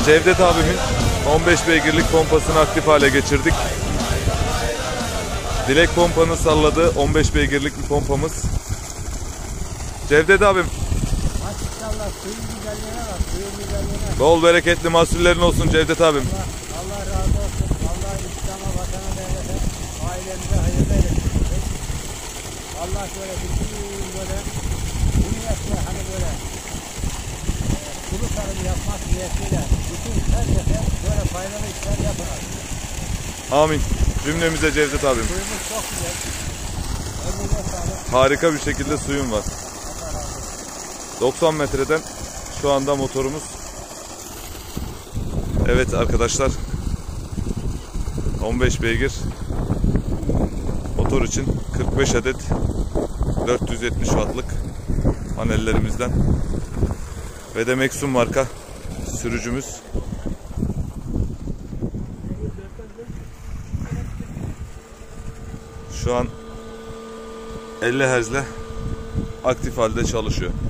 Cevdet abimin 15 beygirlik pompasını aktif hale geçirdik. Dilek pompanın salladığı 15 beygirlik bir pompamız. Cevdet abim. Maşallah suyun güzelliğine bak, suyun güzelliğine. Bol bereketli mahsullerin olsun Cevdet abim. Allah razı olsun. Allah İslam'a, vatana, devlete, ailemize hayırlı eylesin. Allah böyle bütün böyle niyetle hani böyle sulu tarım yapmak niyetiyle bütün herkese böyle faydalı işler yapın. Amin. Cümlemize Cevdet abim. Suyumuz çok güzel. Elinize sağlık. Harika bir şekilde suyum var. 90 metreden şu anda motorumuz. Evet arkadaşlar, 15 beygir motor için 45 adet 470 wattlık panellerimizden ve de Maxxum marka sürücümüz. Şu an 50 Hz'le aktif halde çalışıyor.